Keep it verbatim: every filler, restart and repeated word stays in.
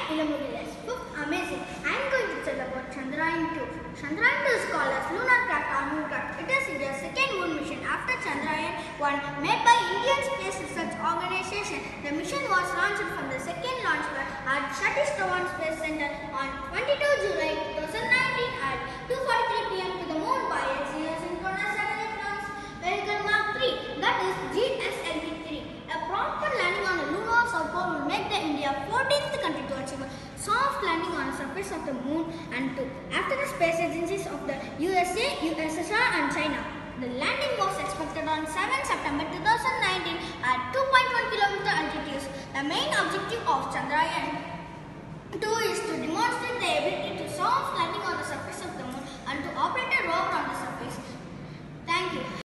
in a movie list. Fifth, amazing. I am going to tell about Chandrayaan two. Chandrayaan two is called as Lunar Craft or Moon-Craft. It is India's second moon mission after Chandrayaan one made by Indian Space Research Organisation. The mission was launched from the second launch pad at Satish Dhawan Space Center on twenty-second of July two thousand nineteen at two forty-three p m to the moon by its synchronous satellite launch vehicle Mark three, that is G S L V three. A proper landing on the lunar south pole will make the India fourteenth country to achieve a soft landing on the surface of the moon and two after the space agencies of the U S A, U S S R and China. The landing was expected on seventh September two thousand nineteen at two point one kilometer altitude. The main objective of Chandrayaan